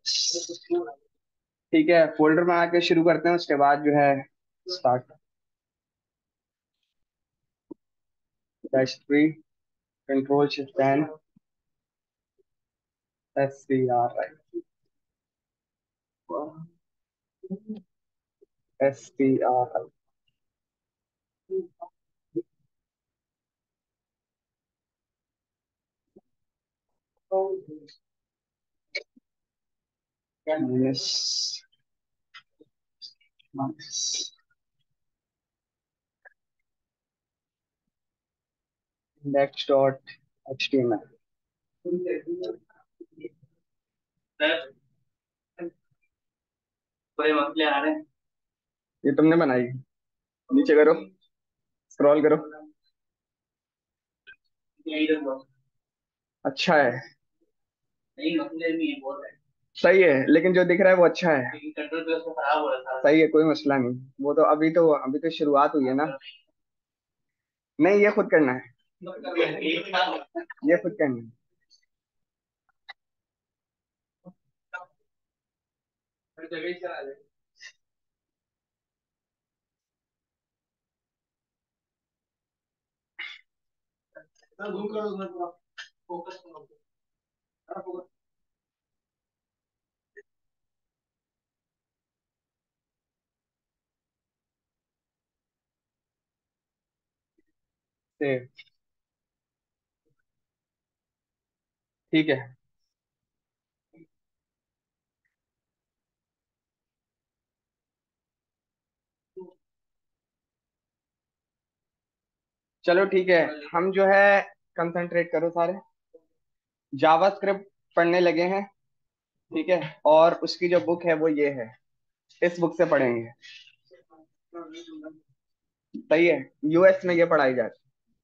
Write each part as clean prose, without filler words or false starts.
ठीक है, फोल्डर में आके शुरू करते हैं, उसके बाद जो है start. Dash 3, Ctrl+Shift+N, STR, STR। Minus, minus, index.html। कोई मसले आ रहे हैं? ये तुमने बनाई? नीचे करो, स्क्रॉल करो। अच्छा है। नहीं, मसले नहीं है, बहुत है। सही है, लेकिन जो दिख रहा है वो अच्छा है। लेकिन कंट्रोल पे उसको खराब हो रहा था। सही है, कोई मसला नहीं। वो तो अभी तो शुरुआत हुई है ना। नहीं, ये खुद करना है। ये खुद करना है। हर जगह ही चला ले। जूम करो उसमें पूरा, फोकस करो। हाँ, फोकस से। ठीक है, चलो ठीक है। हम जो है, कंसंट्रेट करो सारे, जावास्क्रिप्ट पढ़ने लगे हैं। ठीक है, और उसकी जो बुक है वो ये है, इस बुक से पढ़ेंगे। सही है। यूएस में ये पढ़ाई जाती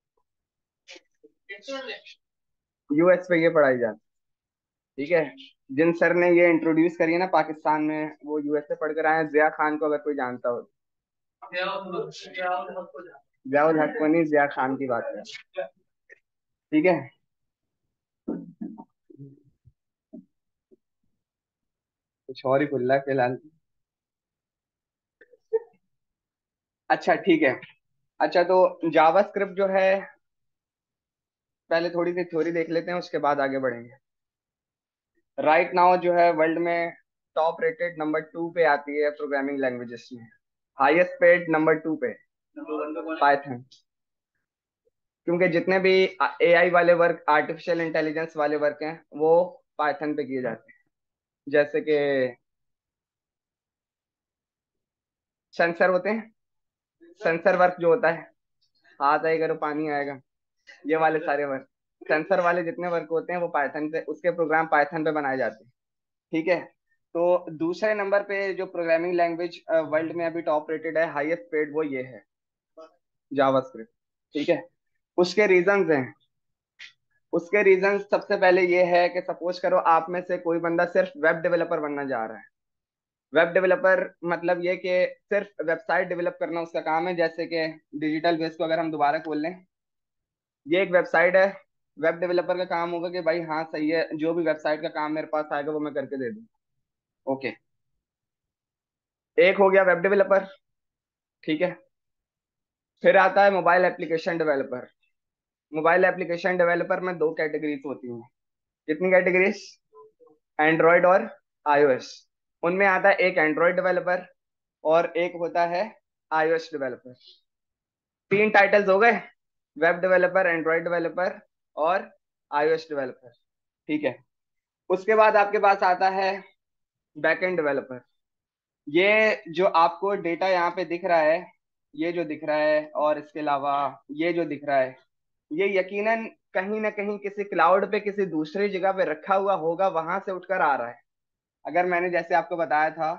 है, यूएस में ये पढ़ाई जाती है। ठीक है। जिन सर ने ये इंट्रोड्यूस करी है ना पाकिस्तान में, वो यूएस से पढ़ कर आए हैं। जिया खान को अगर कोई जानता हो। जियाउल हक को नहीं, जिया खान की बात है। ठीक है। कुछ और ही खुल रहा है फिलहाल। अच्छा ठीक है। अच्छा, तो जावास्क्रिप्ट जो है, पहले थोड़ी सी थ्योरी देख लेते हैं, उसके बाद आगे बढ़ेंगे। राइट नाउ जो है वर्ल्ड में टॉप रेटेड नंबर 2 पे आती है प्रोग्रामिंग लैंग्वेजेस में। हाईएस्ट पेड नंबर 2 पे पाइथन। क्योंकि जितने भी एआई वाले वर्क, आर्टिफिशियल इंटेलिजेंस वाले वर्क हैं, वो पाइथन पे किए जाते हैं। जैसे कि सेंसर होते हैं, सेंसर वर्क जो होता है, हाथ आएगा तो पानी आएगा, ये वाले सारे वर्क, सेंसर वाले जितने वर्क होते हैं वो पाइथन पे, उसके प्रोग्राम पाइथन पे बनाए जाते हैं। ठीक है। तो दूसरे नंबर पे जो प्रोग्रामिंग लैंग्वेज वर्ल्ड में अभी टॉप रेटेड है, हाईएस्ट पेड, वो ये है, जावास्क्रिप्ट। ठीक है। उसके रीजंस हैं। उसके रीजंस सबसे पहले ये है कि सपोज करो आप में से कोई बंदा सिर्फ वेब डेवलपर बनना चाह रहा है। वेब डेवलपर मतलब ये कि सिर्फ वेबसाइट डेवलप करना उसका काम है। जैसे कि डिजिटल बेस को अगर हम दोबारा खोल लें, ये एक वेबसाइट है। वेब डेवलपर का काम होगा कि भाई हाँ सही है, जो भी वेबसाइट का काम मेरे पास आएगा वो मैं करके दे दूँ। ओके। एक हो गया वेब डेवलपर। ठीक है। फिर आता है mobile application developer. Mobile application developer में दो कैटेगरीज होती हैं। कितनी कैटेगरीज? एंड्रॉयड और आईओएस। उनमें आता है एक एंड्रॉयड डेवलपर, और एक होता है आईओएस डेवलपर। तीन टाइटल्स हो गए, वेब डेवलपर, एंड्रॉयड डेवलपर और आईओएस डेवलपर। ठीक है। उसके बाद आपके पास आता है बैकएंड डेवलपर। ये जो आपको डेटा यहाँ पे दिख रहा है, ये जो दिख रहा है, और इसके अलावा ये जो दिख रहा है, ये यकीनन कहीं ना कहीं किसी क्लाउड पे, किसी दूसरी जगह पे रखा हुआ होगा, वहां से उठकर आ रहा है। अगर मैंने जैसे आपको बताया था,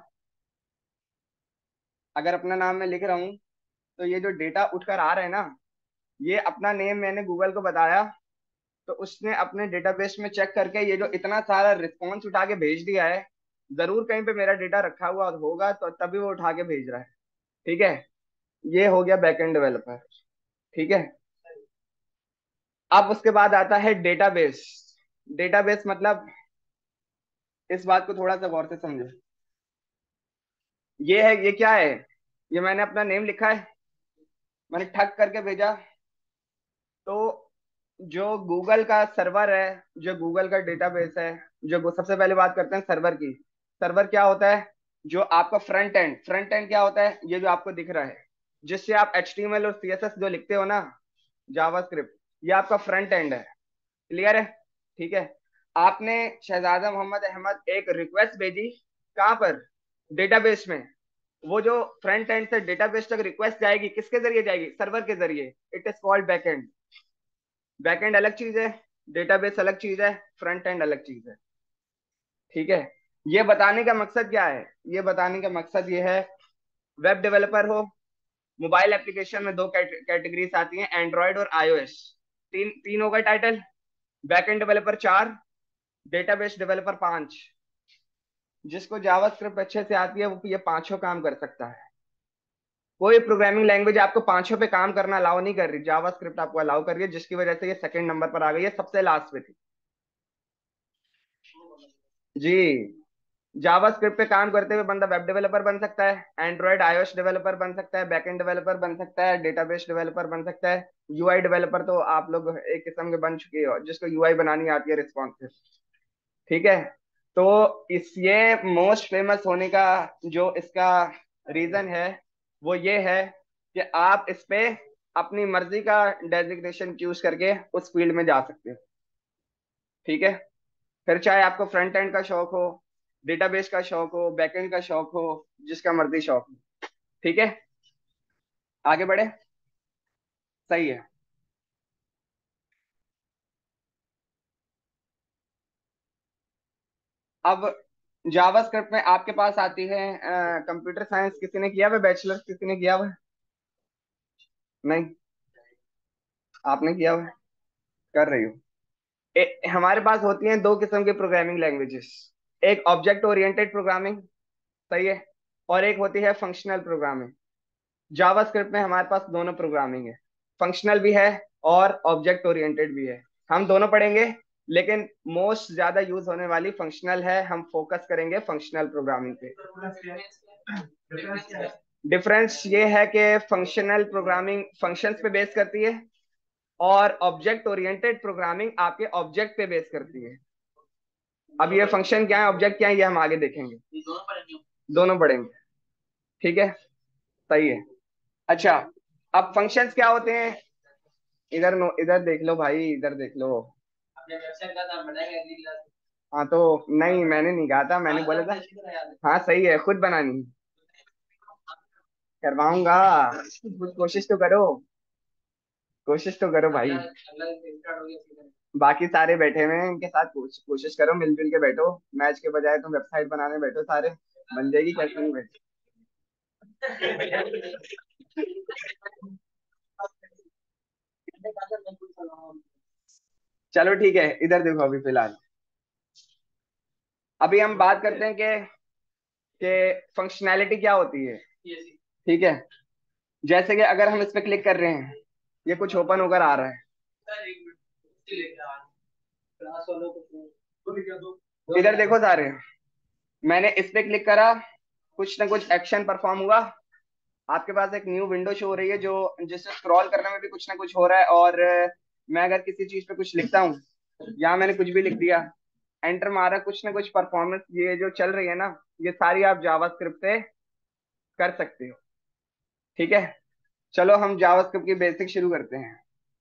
अगर अपना नाम मैं लिख रहा हूँ, तो ये जो डेटा उठकर आ रहा है ना, ये अपना नेम मैंने गूगल को बताया, तो उसने अपने डेटाबेस में चेक करके ये जो इतना सारा रिस्पॉन्स उठा के भेज दिया है, जरूर कहीं पे मेरा डेटा रखा हुआ होगा, तो तभी वो उठा के भेज रहा है। ठीक है। ये हो गया बैकएंड डेवलपर। ठीक है। अब उसके बाद आता है डेटाबेस। डेटाबेस मतलब इस बात को थोड़ा सा गौर से समझो। ये है, ये क्या है? ये मैंने अपना नेम लिखा है, मैंने ठग करके भेजा। तो जो गूगल का सर्वर है, जो गूगल का डेटाबेस है, जो सबसे पहले बात करते हैं सर्वर की। सर्वर क्या होता है? जो आपका फ्रंट एंड, फ्रंट एंड क्या होता है? ये जो आपको दिख रहा है, जिससे आप HTML और CSS जो लिखते हो ना, जावास्क्रिप्ट, ये आपका फ्रंट एंड है। क्लियर है? ठीक है। आपने शहजादा मोहम्मद अहमद एक रिक्वेस्ट भेजी, कहाँ पर? डेटाबेस में। वो जो फ्रंट एंड से डेटाबेस तक रिक्वेस्ट जाएगी, किसके जरिए जाएगी? सर्वर के जरिए। It is called backend. Backend अलग चीज है, डेटाबेस अलग चीज है, फ्रंट एंड अलग चीज है। ठीक है। ये बताने का मकसद क्या है? ये बताने का मकसद ये है, वेब डेवलपर हो, मोबाइल एप्लीकेशन में दो कैटेगरीज आती हैं, एंड्रॉयड और iOS। तीन तीन होगा टाइटल। बैकएंड डेवलपर चार, डेटाबेस डेवलपर पांच। जिसको जावास्क्रिप्ट अच्छे से आती है वो ये पांचों काम कर सकता है। कोई प्रोग्रामिंग लैंग्वेज आपको पांचों पे काम करना अलाउ नहीं कर रही, जावास्क्रिप्ट आपको अलाउ कर रही है, जिसकी वजह से ये सेकंड नंबर पर आ गई है, सबसे लास्ट पे थी। जी। जावास्क्रिप्ट पे काम करते हुए बंदा वेब डेवलपर बन सकता है, एंड्रॉयड iOS डेवलपर बन सकता है, बैकएंड डेवलपर बन सकता है, डेटाबेस डेवलपर बन सकता है। UI डेवलपर तो आप लोग एक किस्म के बन चुके हो, जिसको UI बनानी आती है, रिस्पॉन्सिव। ठीक है। तो इस ये मोस्ट फेमस होने का जो इसका रीजन है, वो ये है कि आप इस पे अपनी मर्जी का डेजिग्नेशन चूज करके उस फील्ड में जा सकते हो। ठीक है। फिर चाहे आपको फ्रंट एंड का शौक हो, डेटाबेस का शौक हो, बैकएंड का शौक हो, जिसका मर्जी शौक हो। ठीक है। आगे बढ़े। सही है। अब जावास्क्रिप्ट में आपके पास आती है, कंप्यूटर साइंस किसी ने किया हुआ, बैचलर किसी ने किया हुआ? नहीं। आपने किया हुआ? कर रही हो? हमारे पास होती हैं दो किस्म की प्रोग्रामिंग लैंग्वेजेस। एक ऑब्जेक्ट ओरिएंटेड प्रोग्रामिंग, सही है, और एक होती है फंक्शनल प्रोग्रामिंग। जावास्क्रिप्ट में हमारे पास दोनों प्रोग्रामिंग है, फंक्शनल भी है और ऑब्जेक्ट ओरिएंटेड भी है। हम दोनों पढ़ेंगे, लेकिन मोस्ट ज्यादा यूज होने वाली फंक्शनल है, हम फोकस करेंगे फंक्शनल प्रोग्रामिंग पे। डिफरेंस ये है कि फंक्शनल प्रोग्रामिंग फंक्शंस पे बेस करती है, और ऑब्जेक्ट ओरिएंटेड प्रोग्रामिंग आपके ऑब्जेक्ट पे बेस करती है। अब ये फंक्शन क्या है, ऑब्जेक्ट क्या है, ये हम आगे देखेंगे। दोनों पढ़ेंगे। ठीक है। सही है। अच्छा, अब फंक्शंस क्या होते हैं? इधर नो, इधर देख लो भाई, इधर देख लो। हाँ तो, नहीं मैंने नहीं कहा था, मैंने बोला था। हाँ सही है, खुद बनानी। करवाऊंगा, कुछ कोशिश तो करो। कोशिश तो करो भाई। बाकी सारे बैठे हुए हैं, इनके साथ कोशिश करो, मिलजुल के बैठो। मैच के बजाय तुम वेबसाइट बनाने बैठो सारे। बन जाएगी, कैसे नहीं बैठे। चलो ठीक है, इधर देखो अभी फिलहाल। अभी हम बात करते हैं कि फंक्शनैलिटी क्या होती है। ठीक है। जैसे कि अगर हम इस पे क्लिक कर रहे हैं, ये कुछ ओपन होकर आ रहा है। इधर देखो सारे, मैंने इस पे क्लिक करा, कुछ ना कुछ एक्शन परफॉर्म हुआ। आपके पास एक न्यू विंडो शो हो रही है, जो जिससे स्क्रॉल करने में भी कुछ ना कुछ हो रहा है। और मैं अगर किसी चीज पे कुछ लिखता हूँ, या मैंने कुछ भी लिख दिया, एंटर मारा, कुछ ना कुछ परफॉर्मेंस ये जो चल रही है ना, ये सारी आप जावास्क्रिप्ट से कर सकते हो। ठीक है। चलो हम जावास्क्रिप्ट की बेसिक शुरू करते हैं।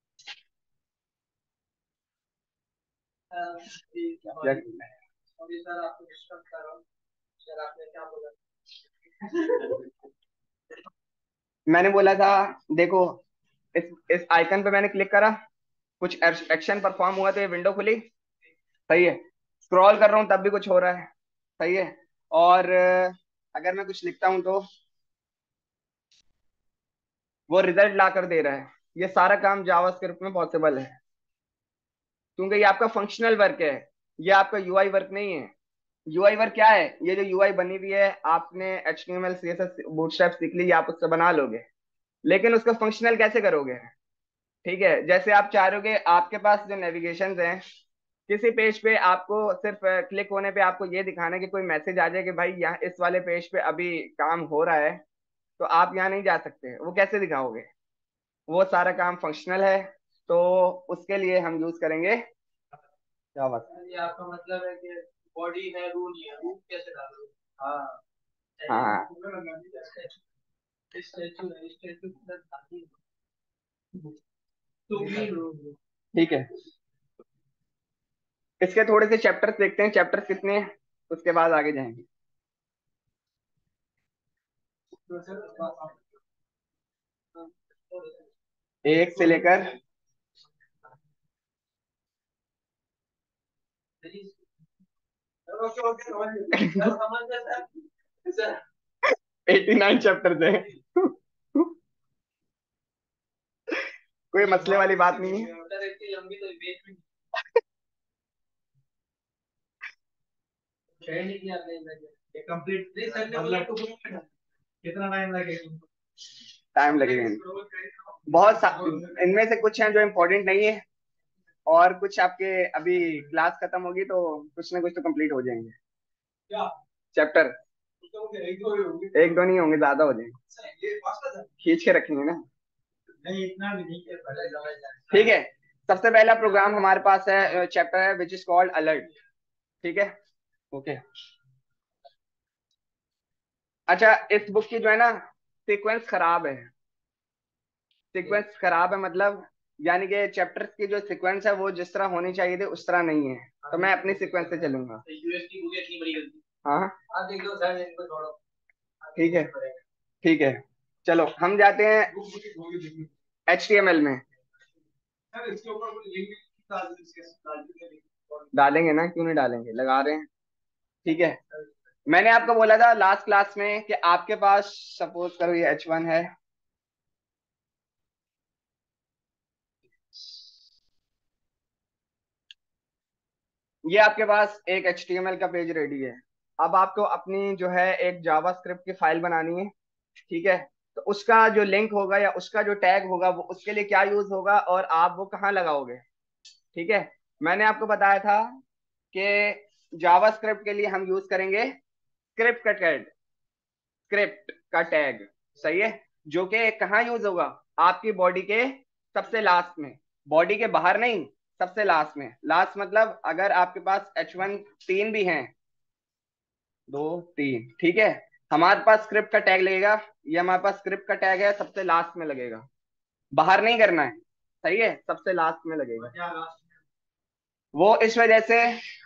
मैंने बोला था, देखो, इस आइकन पे मैंने क्लिक करा, कुछ एक्शन परफॉर्म हुआ तो ये विंडो खुली। सही है। स्क्रॉल कर रहा हूँ तब भी कुछ हो रहा है। सही है। और अगर मैं कुछ लिखता हूँ तो वो रिजल्ट ला कर दे रहा है। ये सारा काम जावास्क्रिप्ट में पॉसिबल है, क्योंकि ये आपका फंक्शनल वर्क है, ये आपका यूआई वर्क नहीं है। यूआई वर्क क्या है? ये जो यूआई बनी हुई है, आपने HTML CSS बूटस्ट्रैप सीख ली, आप उससे बना लोगे, लेकिन उसका फंक्शनल कैसे करोगे? ठीक है। जैसे आप चाह रहे हो कि आपके पास जो नेविगेशन हैं, किसी पेज पे आपको सिर्फ क्लिक होने पे आपको ये दिखाना है कि कोई मैसेज आ जाए कि भाई यहाँ इस वाले पेज पे अभी काम हो रहा है, तो आप यहाँ नहीं जा सकते, वो कैसे दिखाओगे? वो सारा काम फंक्शनल है, तो उसके लिए हम यूज करेंगे जावा। ये आपका मतलब है कि बॉडी है, रू नहीं है, रू कैसे डालोगे? हाँ हाँ। स्टैचू है, स्टैचू ठीक है। इसके थोड़े से चैप्टर्स देखते हैं, चैप्टर्स कितने हैं, उसके बाद आगे जाएंगे। 1 से लेकर 89 चैप्टर्स है। कोई मसले वाली बात नहीं है। कितना टाइम लगेगा? टाइम लगेगा इनमें से कुछ हैं जो इम्पोर्टेंट नहीं है, और कुछ आपके अभी क्लास खत्म होगी तो कुछ ना कुछ तो कंप्लीट हो जाएंगे। क्या चैप्टर? एक दो नहीं होंगे, ज्यादा हो जाएंगे, खींच के रखेंगे ना। नहीं इतना भी नहीं। ठीक है, सबसे पहला प्रोग्राम हमारे पास है, चैप्टर है विच इज कॉल्ड अलर्ट। ठीक है, ओके। अच्छा, इस बुक की जो है ना सीक्वेंस खराब है। सीक्वेंस खराब है मतलब, यानी कि चैप्टर्स की जो सीक्वेंस है वो जिस तरह होनी चाहिए थी उस तरह नहीं है, तो मैं अपनी सीक्वेंस से चलूंगा। हाँ ठीक है, ठीक है। चलो हम जाते हैं HTML में। डालेंगे ना, क्यों नहीं डालेंगे, लगा रहे हैं। ठीक है, मैंने आपको बोला था लास्ट क्लास में कि आपके पास सपोज करो ये H1 है, ये आपके पास एक HTML का पेज रेडी है। अब आपको अपनी जो है एक जावा स्क्रिप्ट की फाइल बनानी है। ठीक है, तो उसका जो लिंक होगा या उसका जो टैग होगा वो उसके लिए क्या यूज होगा और आप वो कहाँ लगाओगे? ठीक है, मैंने आपको बताया था कि जावा स्क्रिप्ट के लिए हम यूज करेंगे स्क्रिप्ट का टैग, स्क्रिप्ट का टैग। सही है, जो कि कहाँ यूज होगा? आपकी बॉडी के सबसे लास्ट में, बॉडी के बाहर नहीं, सबसे लास्ट में। लास्ट मतलब अगर आपके पास H1 3 भी हैं, 2 3, ठीक है, हमारे पास स्क्रिप्ट का टैग लगेगा, ये हमारे पास स्क्रिप्ट का टैग है, सबसे लास्ट में लगेगा, बाहर नहीं करना है। सही है, सबसे लास्ट में लगेगा। वो इस वजह से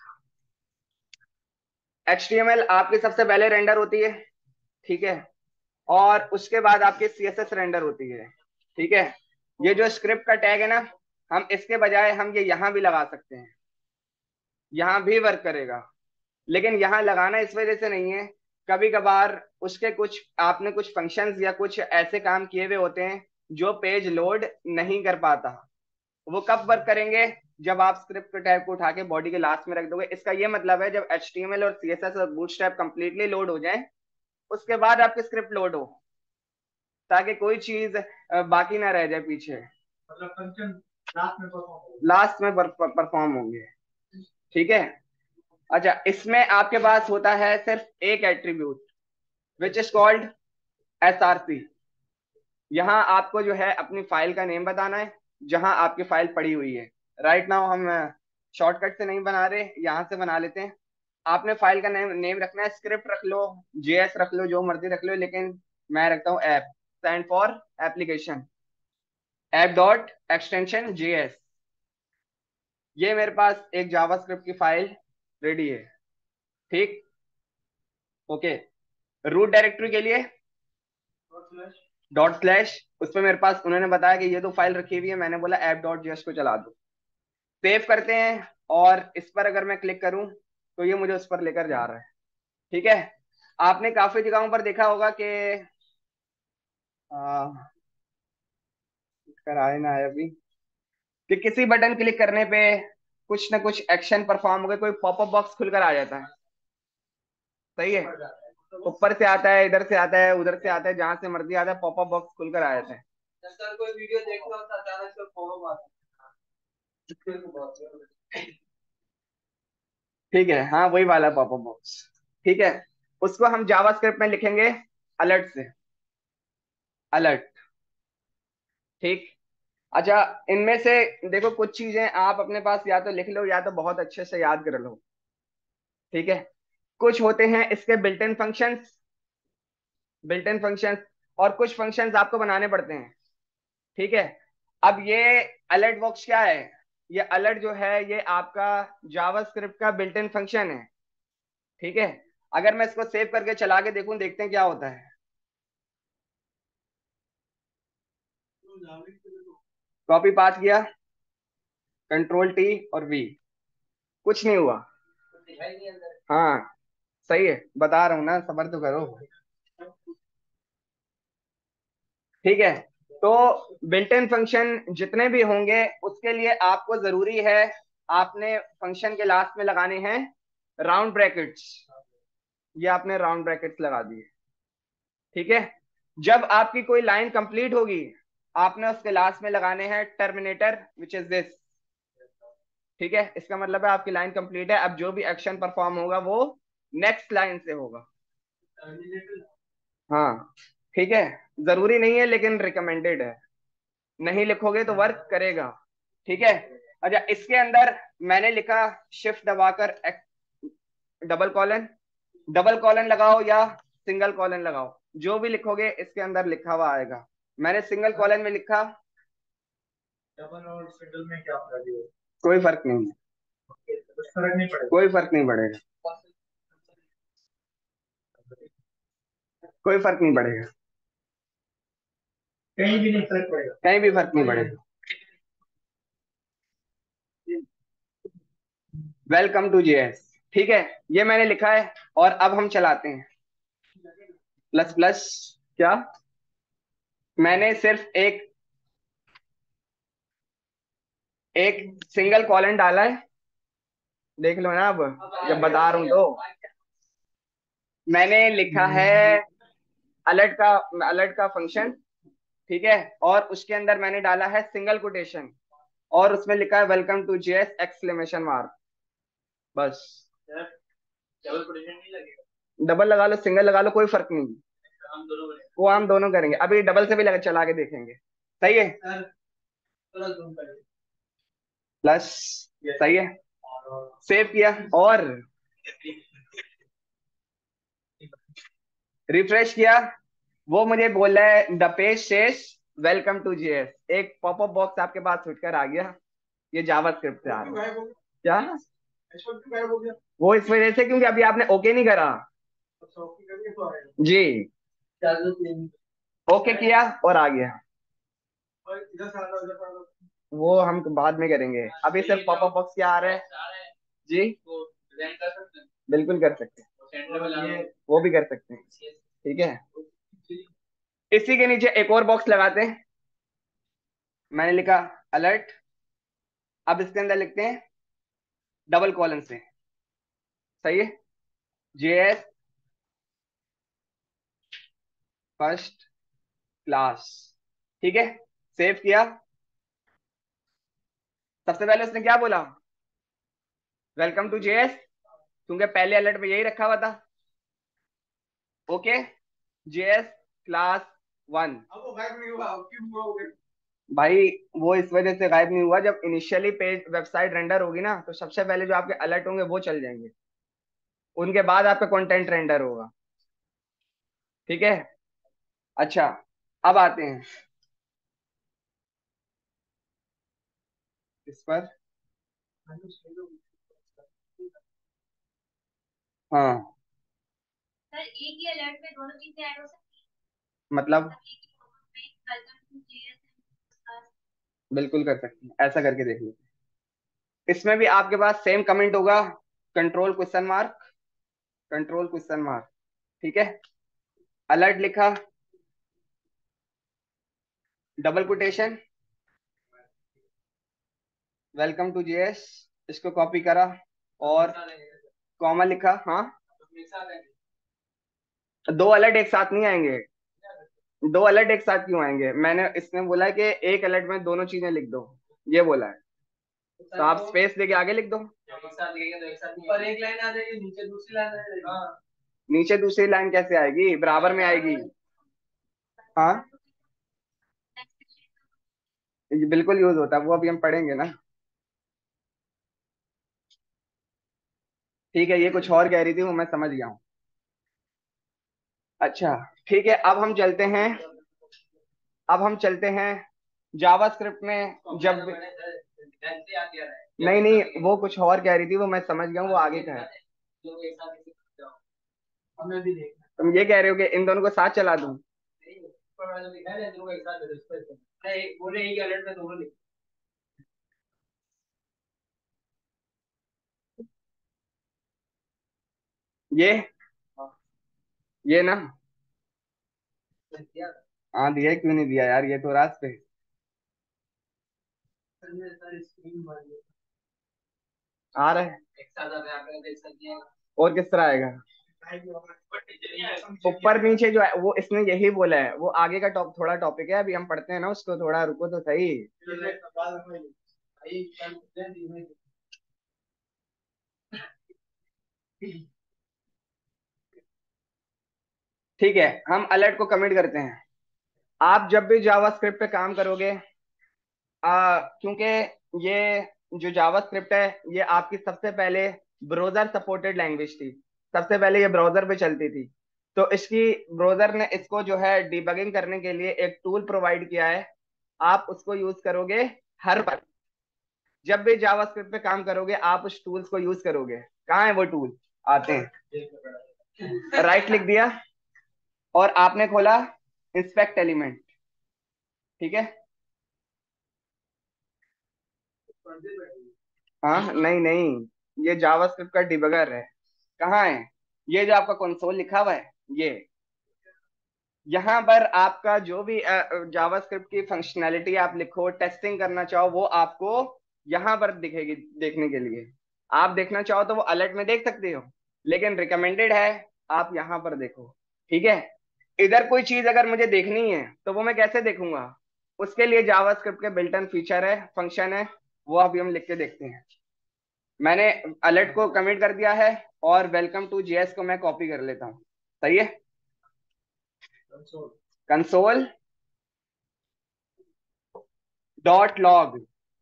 HTML आपकी सबसे पहले रेंडर होती है, ठीक है, और उसके बाद आपकी CSS रेंडर होती है। ठीक है, ये जो स्क्रिप्ट का टैग है ना, हम इसके बजाय हम ये यहाँ भी लगा सकते हैं, यहाँ भी वर्क करेगा। लेकिन यहाँ लगाना इस वजह से नहीं है, कभी कभार उसके कुछ आपने कुछ फंक्शंस या कुछ ऐसे काम किए हुए होते हैं जो पेज लोड नहीं कर पाता, वो कब वर्क करेंगे? जब आप स्क्रिप्ट टैग को उठा के बॉडी के लास्ट में रख दोगे। इसका ये मतलब है जब HTML और CSS और बूटस्ट्रैप कंप्लीटली लोड हो जाए उसके बाद आपकी स्क्रिप्ट लोड हो, ताकि कोई चीज बाकी ना रह जाए पीछे, मतलब फंक्शन लास्ट में परफॉर्म होंगे। ठीक है, अच्छा, इसमें आपके पास होता है सिर्फ एक attribute which is called SRC। यहाँ आपको जो है अपनी फाइल का नेम बताना है जहां आपकी फाइल पड़ी हुई है। राइट नाउ हम शॉर्टकट से नहीं बना रहे, यहाँ से बना लेते हैं। आपने फाइल का नेम रखना है, स्क्रिप्ट रख लो, JS रख लो, जो मर्जी रख लो, लेकिन मैं रखता हूँ app, stand for application, app dot extension JS। ये मेरे पास एक जावास्क्रिप्ट की फाइल रेडी है। ठीक, ओके। रूट डायरेक्टरी के लिए ./ उसमें मेरे पास उन्होंने बताया कि ये तो फाइल रखी हुई है, मैंने बोला app.js को चला दो। सेव करते हैं, और इस पर अगर मैं क्लिक करूं तो ये मुझे उस पर लेकर जा रहा है। ठीक है, आपने काफी जगहों पर देखा होगा कि कराए ना आए अभी, कि किसी बटन क्लिक करने पे कुछ ना कुछ एक्शन परफॉर्म हो गया, कोई पॉपअप बॉक्स खुलकर आ जाता है। सही है, ऊपर से आता है, इधर से आता है, उधर से आता है, जहां से मर्जी आता है, पॉपअप बॉक्स खुलकर आ जाता है। सर कोई वीडियो देख लो तो अचानक से पॉपअप आता है। ठीक है, हाँ वही वाला पॉपअप बॉक्स। ठीक है, उसको हम जावास्क्रिप्ट में लिखेंगे अलर्ट से, अलर्ट। ठीक। अच्छा, इनमें से देखो कुछ चीजें आप अपने पास या तो लिख लो या तो बहुत अच्छे से याद कर लो। ठीक है, कुछ होते हैं इसके built in functions, built in functions, और कुछ फंक्शंस आपको बनाने पड़ते हैं। ठीक है, अब ये अलर्ट बॉक्स क्या है? ये अलर्ट जो है ये आपका जावास्क्रिप्ट का बिल्ट इन फंक्शन है। ठीक है, अगर मैं इसको सेव करके चला के देखूं, देखते हैं क्या होता है। कॉपी पाथ किया, कंट्रोल टी और वी, कुछ नहीं हुआ। हाँ सही है, बता रहा हूँ ना, सबर तो करो। ठीक है, तो बिल्ट इन फंक्शन जितने भी होंगे उसके लिए आपको जरूरी है, आपने फंक्शन के लास्ट में लगाने हैं राउंड ब्रैकेट्स। ये आपने राउंड ब्रैकेट्स लगा दिए। ठीक है, जब आपकी कोई लाइन कंप्लीट होगी आपने उसके लास्ट में लगाने हैं टर्मिनेटर, विच इज दिस। ठीक है, इसका मतलब है आपकी लाइन कंप्लीट है, अब जो भी एक्शन परफॉर्म होगा वो नेक्स्ट लाइन से होगा। हाँ ठीक है, जरूरी नहीं है लेकिन रिकमेंडेड है, नहीं लिखोगे तो वर्क करेगा। ठीक है, अच्छा इसके अंदर मैंने लिखा शिफ्ट दबाकर डबल कॉलन, डबल कॉलन लगाओ या सिंगल कॉलन लगाओ, जो भी लिखोगे इसके अंदर लिखा हुआ आएगा। मैंने सिंगल कॉलन में लिखा। डबल और सिंगल में क्या फर्क है? कोई फर्क नहीं है, कुछ फर्क नहीं पड़ेगा, कोई फर्क नहीं पड़ेगा, कोई फर्क नहीं पड़ेगा, कहीं भी नहीं फर्क पड़ेगा, कहीं भी फर्क नहीं पड़ेगा। Welcome to JS. ठीक है, ये मैंने लिखा है और अब हम चलाते हैं प्लस प्लस। क्या? मैंने सिर्फ एक एक सिंगल कॉलन डाला है, देख लो ना, अब जब बता रहा हूं तो मैंने लिखा है अलर्ट का, अलर्ट का फंक्शन। ठीक है, और उसके अंदर मैंने डाला है सिंगल कोटेशन और उसमें लिखा है welcome to JS exclamation mark, बस। डबल कोटेशन नहीं लगेगा? डबल लगा लो सिंगल लगा लो, कोई फर्क नहीं, वो हम दोनों करेंगे, अभी डबल से भी लगा चला के देखेंगे। सही है, प्लस, सही है, सेव किया और रिफ्रेश किया, वो मुझे बोल रहा है the page says welcome to JS, एक पॉपअप बॉक्स आपके पास छुटकर आ गया। ये जावास्क्रिप्ट से आ रहा है। क्या? वो इस वजह से क्योंकि अभी आपने ओके नहीं करा। जी, ओके किया और आ गया। वो हम बाद में करेंगे, अभी सिर्फ पॉपअप बॉक्स क्या आ रहा है। जी, बिल्कुल कर सकते हैं, वो भी कर सकते हैं। ठीक है, इसी के नीचे एक और बॉक्स लगाते हैं, मैंने लिखा अलर्ट। अब इसके अंदर लिखते हैं डबल कॉलन से, सही है, जेएस फर्स्ट क्लास। ठीक है, सेव किया। सबसे पहले उसने क्या बोला? वेलकम टू जेएस, क्योंकि पहले अलर्ट में यही रखा हुआ था। Okay, JS class 1। भाई वो इस वजह से गायब नहीं हुआ, जब इनिशियली पेज वेबसाइट रेंडर होगी ना तो सबसे पहले जो आपके अलर्ट होंगे वो चल जाएंगे, उनके बाद आपका कंटेंट रेंडर होगा। ठीक है, अच्छा अब आते हैं इस पर। हाँ, सर एक ही अलर्ट में दोनों चीजें ऐड हो सकती हैं, मतलब बिल्कुल कर सकते हैं, ऐसा करके देख लीजिए। इसमें भी आपके पास सेम कमेंट होगा, control question mark, control question mark. ठीक है, अलर्ट लिखा, double quotation, welcome to JS, इसको कॉपी करा और कॉमा लिखा। हाँ, दो अलर्ट एक साथ नहीं आएंगे, दो अलर्ट एक साथ क्यों आएंगे? मैंने इसने बोला कि एक अलर्ट में दोनों चीजें लिख दो, ये बोला है। तो आप स्पेस देके आगे लिख दो। एक साथ लिखेंगे तो एक साथ नहीं, ऊपर एक लाइन आ जाएगी, नीचे दूसरी लाइन आ जाएगी। हाँ, नीचे दूसरी लाइन कैसे आएगी, बराबर में आएगी। हाँ, ये बिल्कुल यूज होता है, वो अभी हम पढ़ेंगे ना। ठीक है, ये कुछ और कह रही थी, वो मैं समझ गया हूँ। अच्छा, ठीक है, अब हम चलते हैं जावास्क्रिप्ट में। जब नहीं नहीं, वो कुछ और कह रही थी, वो मैं समझ गया हूँ, वो आगे का है। तुम ये कह रहे हो कि इन दोनों को साथ चला दूं। ये ये ना, हाँ दिया है, क्यों नहीं दिया यार, ये तो रास्ते आ रहा है। और किस तरह आएगा, ऊपर नीचे जो है वो इसने यही बोला है, वो आगे का थोड़ा टॉपिक है, अभी हम पढ़ते हैं ना उसको, थोड़ा रुको तो सही। ठीक है, हम अलर्ट को कमिट करते हैं। आप जब भी जावास्क्रिप्ट पे काम करोगे, क्योंकि ये जो जावास्क्रिप्ट है, ये आपकी सबसे पहले ब्राउजर सपोर्टेड लैंग्वेज थी। सबसे पहले ये ब्राउजर पे चलती थी। तो इसकी ब्राउजर ने इसको जो है डिबगिंग करने के लिए एक टूल प्रोवाइड किया है। आप उसको यूज करोगे हर बार। जब भी जावास्क्रिप्ट पे काम करोगे, आप उस टूल्स को यूज करोगे। कहाँ है वो टूल, आते हैं, राइट लिख दिया और आपने खोला इंस्पेक्ट एलिमेंट। ठीक है, हाँ नहीं नहीं, ये जावास्क्रिप्ट का डिबगर है। कहाँ है, ये जो आपका कंसोल लिखा हुआ है, ये यहाँ पर आपका जो भी जावास्क्रिप्ट की फंक्शनैलिटी आप लिखो, टेस्टिंग करना चाहो, वो आपको यहाँ पर दिखेगी देखने के लिए। आप देखना चाहो तो वो अलर्ट में देख सकते हो, लेकिन रिकमेंडेड है आप यहाँ पर देखो। ठीक है, इधर कोई चीज अगर मुझे देखनी है तो वो मैं कैसे देखूंगा, उसके लिए जावास्क्रिप्ट के बिल्ट इन फीचर है, फंक्शन है, वो अभी हम लिख के देखते हैं। मैंने अलर्ट को कमिट कर दिया है, और वेलकम टू जेएस को मैं कॉपी कर लेता हूँ। सही है, console dot log,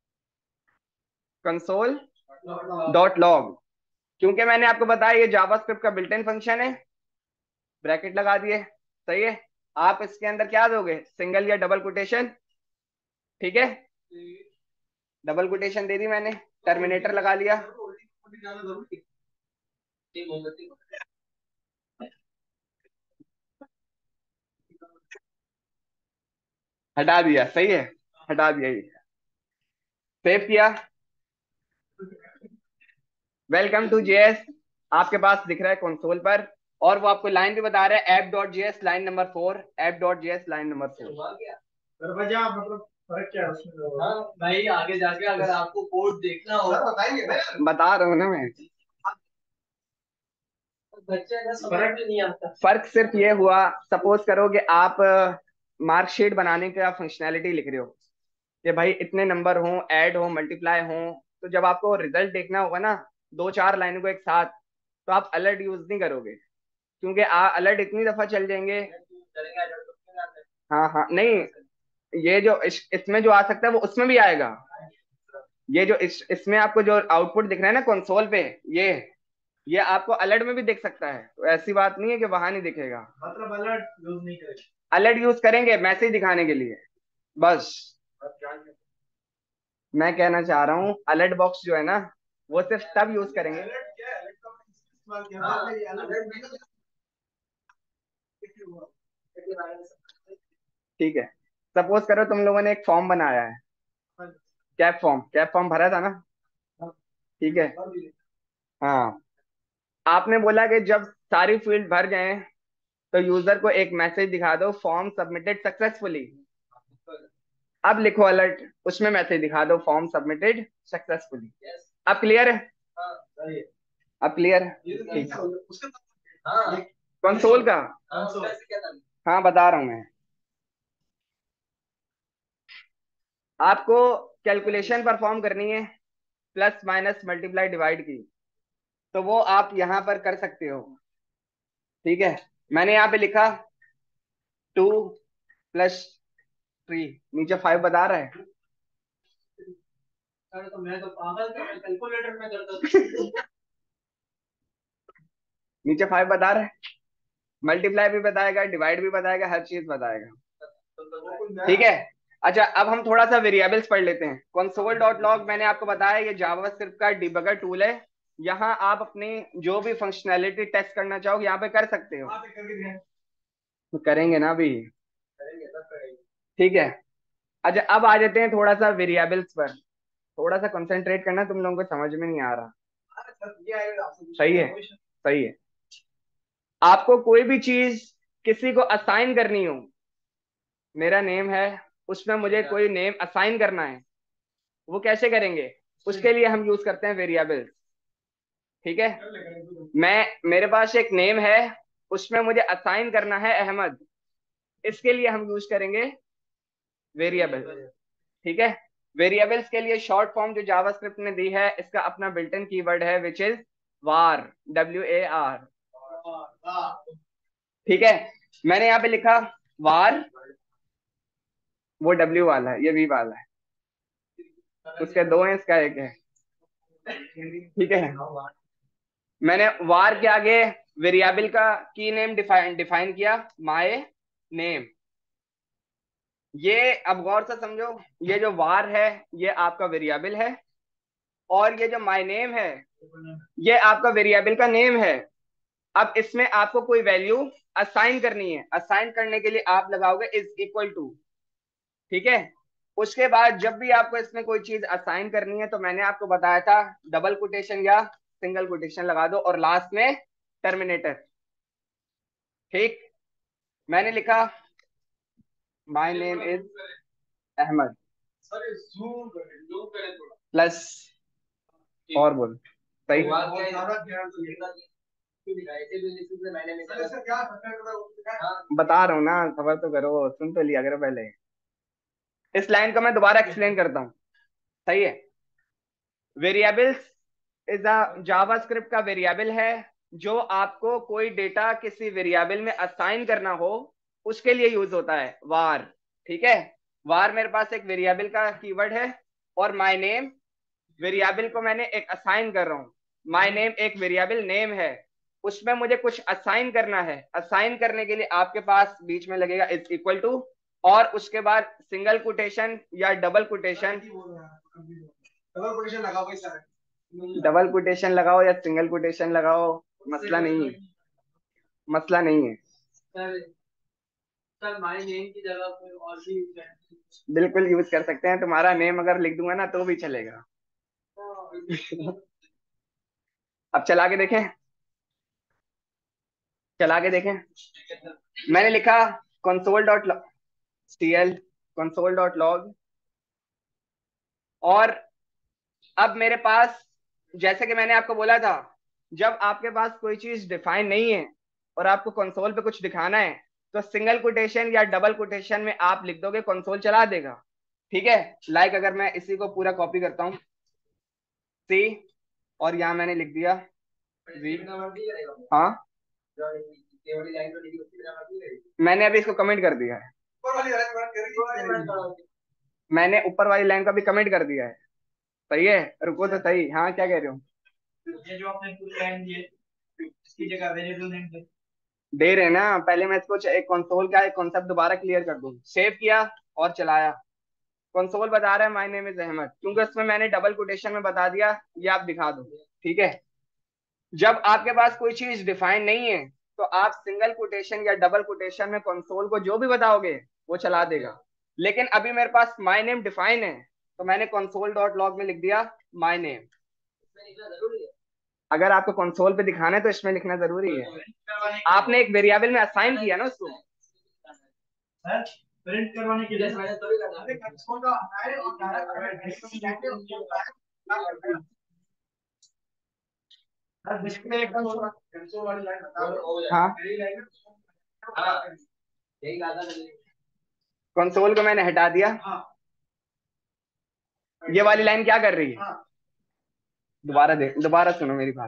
console dot log, क्योंकि मैंने आपको बताया ये जावास्क्रिप्ट का बिल्ट इन फंक्शन है, ब्रैकेट लगा दिए। सही है, आप इसके अंदर क्या दोगे, सिंगल या डबल कोटेशन। ठीक है, डबल कोटेशन दे दी मैंने, टर्मिनेटर लगा लिया। हटा दिया, सही है, हटा दिया, ये सेव किया, वेलकम टू जेएस आपके पास दिख रहा है कंसोल पर। और वो आपको लाइन भी बता रहा है, app.js line number 4, app.js line number 4। दरवाजा मतलब फर्क क्या है उसमें, हाँ भाई, आगे जाके अगर आपको कोड देखना हो बताइए, बता रहा हूँ ना मैं। बच्चे का फर्क नहीं आता, फर्क सिर्फ ये हुआ, सपोज करो कि आप मार्कशीट बनाने का फंक्शनैलिटी लिख रहे हो कि भाई इतने नंबर हों, ऐड हो, मल्टीप्लाई हो, तो जब आपको रिजल्ट देखना होगा ना, दो चार लाइनों को एक साथ, तो आप अलर्ट यूज नहीं करोगे, क्योंकि अलर्ट इतनी दफा चल जाएंगे। हाँ हाँ, नहीं, ये जो इसमें जो आ सकता है वो उसमें भी आएगा। ये जो इसमें आपको जो आउटपुट दिख रहा है ना कंसोल पे, ये ये आपको अलर्ट में भी दिख सकता है, तो ऐसी बात नहीं है कि वहां नहीं दिखेगा। मतलब अलर्ट यूज नहीं करेंगे, अलर्ट यूज करेंगे मैसेज दिखाने के लिए बस। मैं कहना चाह रहा हूँ अलर्ट बॉक्स जो है ना, वो सिर्फ तब यूज करेंगे। ठीक है, सपोज करो तुम लोगों ने एक फॉर्म बनाया है, कैप फॉर्म भरा था ना। ठीक है, हाँ, आपने बोला कि जब सारी फील्ड भर जाएं तो यूजर को एक मैसेज दिखा दो, फॉर्म सबमिटेड सक्सेसफुली। अब लिखो अलर्ट, उसमें मैसेज दिखा दो, फॉर्म सबमिटेड सक्सेसफुली। अब क्लियर है, अब क्लियर है, ठीक है। कंसोल का, हाँ बता रहा हूँ मैं, आपको कैलकुलेशन परफॉर्म करनी है। प्लस माइनस मल्टीप्लाई डिवाइड की, तो वो आप यहाँ पर कर सकते हो। ठीक है, मैंने यहाँ पे लिखा 2 + 3, नीचे 5 बता रहा है। तो मैं तो पागल था, कैलकुलेटर में करता था। नीचे 5 बता रहा है, मल्टीप्लाई भी बताएगा, डिवाइड भी बताएगा, हर चीज बताएगा। ठीक है। अच्छा, अब हम थोड़ा सा वेरिएबल्स पढ़ लेते हैं। कंसोल डॉट लॉग मैंने आपको बताया ये जावास्क्रिप्ट का डिबगर टूल है। यहाँ आप अपनी जो भी फंक्शनैलिटी टेस्ट करना चाहोगे यहाँ पे कर सकते हो। तो करेंगे ना अभी। ठीक है। अच्छा, अब आ जाते हैं थोड़ा सा वेरिएबल्स पर। थोड़ा सा कंसंट्रेट करना, तुम लोगों को समझ में नहीं आ रहा। सही है, सही है। आपको कोई भी चीज किसी को असाइन करनी हो, मेरा नेम है, उसमें मुझे कोई नेम असाइन करना है, वो कैसे करेंगे? उसके लिए हम यूज करते हैं वेरिएबल्स। ठीक है, मेरे पास एक नेम है, उसमें मुझे असाइन करना है अहमद, इसके लिए हम यूज करेंगे वेरिएबल। ठीक है। वेरिएबल्स के लिए शॉर्ट फॉर्म जो जावास्क्रिप्ट ने दी है, इसका अपना बिल्ट इन कीवर्ड है विच इज वार, WAR। ठीक है, मैंने यहाँ पे लिखा वार, वो W वाला है, ये V वाला है, उसके दो हैं, इसका एक है। ठीक है, मैंने वार के आगे वेरिएबल का की नेम डिफाइन किया, माय नेम। ये अब गौर से समझो, ये जो वार है ये आपका वेरिएबल है, और ये जो माय नेम है ये आपका वेरिएबल का नेम है। अब इसमें आपको कोई वैल्यू असाइन करनी है, असाइन करने के लिए आप लगाओगे इज इक्वल टू। ठीक है, उसके बाद जब भी आपको इसमें कोई चीज असाइन करनी है तो मैंने आपको बताया था डबल कोटेशन या सिंगल कोटेशन लगा दो, और लास्ट में टर्मिनेटर। ठीक, मैंने लिखा my name is Ahmad plus, और बोल सही। बता रहा हूँ ना, खबर तो करो, सुन तो लिया करो पहले। इस लाइन को मैं दोबारा एक्सप्लेन करता हूँ। सही है, वेरिएबल्स इज अ जावास्क्रिप्ट का वेरिएबल है, जो आपको कोई डेटा किसी वेरिएबल में असाइन करना हो उसके लिए यूज होता है वार। ठीक है, वार मेरे पास एक वेरिएबल का कीवर्ड है, और माय नेम वेरिएबल को मैंने एक असाइन कर रहा हूँ। माय नेम एक वेरिएबल नेम है, उसमें मुझे कुछ असाइन करना है। असाइन करने के लिए आपके पास बीच में लगेगा इज इक्वल टू, और उसके बाद सिंगल कोटेशन या डबल कोटेशन। डबल कोटेशन लगाओ भाई सर, डबल कोटेशन लगाओ या सिंगल कोटेशन लगाओ, मसला नहीं है, मसला नहीं है। सर, सर माय नेम की जगह कोई और भी बिल्कुल यूज कर सकते हैं, तुम्हारा नेम अगर लिख दूंगा ना तो भी चलेगा। अब चला के देखें, चला के देखें। मैंने लिखा console dot CL, console dot log, और अब मेरे पास, जैसे कि मैंने आपको बोला था, जब आपके पास कोई चीज डिफाइन नहीं है और आपको कंसोल पे कुछ दिखाना है, तो सिंगल कोटेशन या डबल कोटेशन में आप लिख दोगे, कंसोल चला देगा। ठीक है, लाइक अगर मैं इसी को पूरा कॉपी करता हूँ, C, और यहाँ मैंने लिख दिया V। हाँ, मैंने अभी इसको कमेंट कर दिया है, मैंने ऊपर वाली लाइन का भी कमेंट कर दिया है। सही है, रुको तो सही। हाँ, क्या कह रहे हो? ये जो आपने पूरी लाइन दी है, इसकी जगह वेरिएबल नेम दे रहे हैं ना, पहले मैं इसको एक कंसोल का एक कॉन्सेप्ट दोबारा क्लियर कर दूं। सेव किया और चलाया, कंसोल बता रहा है माय नेम इज अहमद, क्योंकि उसमें मैंने डबल कोटेशन में बता दिया, ये आप दिखा दो। ठीक है, जब आपके पास कोई चीज डिफाइन नहीं है तो आप सिंगल कोटेशन या डबल कोटेशन में कंसोल को जो भी बताओगे वो चला देगा। लेकिन अभी मेरे पास माय नेम डिफाइन है, तो मैंने कंसोल डॉट लॉग में लिख दिया माय नेम। अगर आपको कंसोल पे दिखाना है तो इसमें लिखना जरूरी है, आपने एक वेरिएबल में असाइन किया ना उसको। प्रिंट करवाने के लिए हाँ, कंसोल को मैंने हटा दिया। ये वाली लाइन क्या कर रही है? दोबारा सुनो मेरी बात।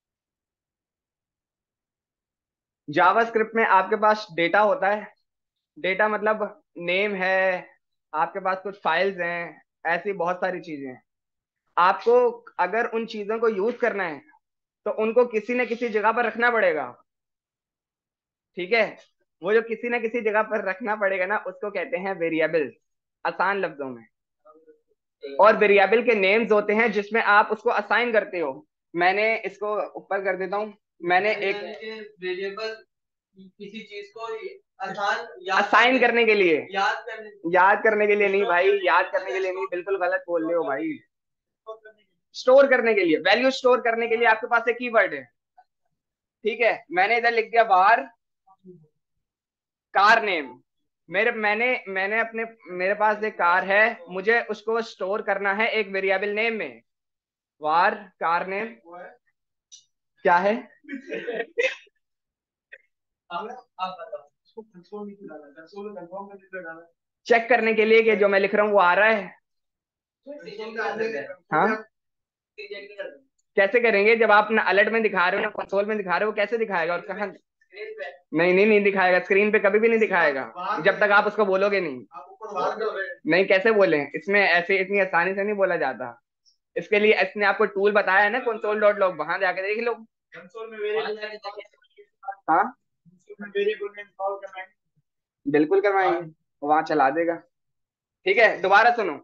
जावास्क्रिप्ट में आपके पास डेटा होता है। डेटा मतलब नेम है, आपके पास कुछ फाइल्स हैं, ऐसी बहुत सारी चीजें हैं। आपको अगर उन चीजों को यूज करना है तो उनको किसी न किसी जगह पर रखना पड़ेगा। ठीक है। वो जो किसी न किसी जगह पर रखना पड़ेगा ना, उसको कहते हैं वेरिएबल्स, आसान लफ्जों में। और वेरिएबल के नेम्स होते हैं जिसमें आप उसको असाइन करते हो। मैंने इसको ऊपर कर देता हूँ। मैंने एक वेरिएबल किसी चीज को आसान असाइन करने के लिए, याद करने के लिए नहीं भाई, याद करने के लिए नहीं, बिल्कुल गलत बोल रहे हो भाई। स्टोर करने के लिए, वैल्यू स्टोर करने के लिए आपके पास एक कीवर्ड है। ठीक है, मैंने इधर लिख दिया वार कार नेम। मैंने अपने, मेरे पास एक कार है, मुझे उसको स्टोर करना है एक वेरिएबल नेम में। वार कार नेम क्या है? चेक करने के लिए कि जो मैं लिख रहा हूँ वो आ रहा है। हाँ, कैसे करेंगे? जब आप ना अलर्ट में दिखा रहे हो ना कंसोल में दिखा रहे हो, कैसे दिखाएगा? और कहाँ? नहीं नहीं, नहीं दिखाएगा, स्क्रीन पे कभी भी नहीं दिखाएगा जब तक आप उसको बोलोगे नहीं। नहीं, कैसे बोले? इसमें ऐसे इतनी आसानी से नहीं बोला जाता। इसके लिए इसने आपको टूल बताया है ना, कंसोल डॉट लॉग, वहां जाके देख लो। हाँ, बिल्कुल करवाएंगे, वहां चला देगा। ठीक है, दोबारा सुनो।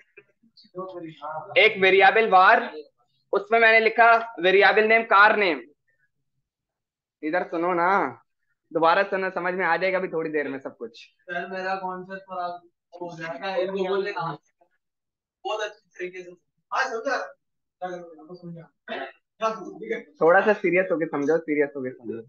एक वेरिएबल वार, उसमें मैंने लिखा वेरिएबल नेम कार नेम। इधर सुनो ना, दोबारा सुनो, समझ में आ जाएगा अभी थोड़ी देर में सब कुछ। सर मेरा कॉन्सेप्ट थोड़ा हो जाएगा, इनको बोलने का बहुत अच्छी तरीके से आज समझा। थोड़ा सा सीरियस होके समझो, सीरियस होके समझो।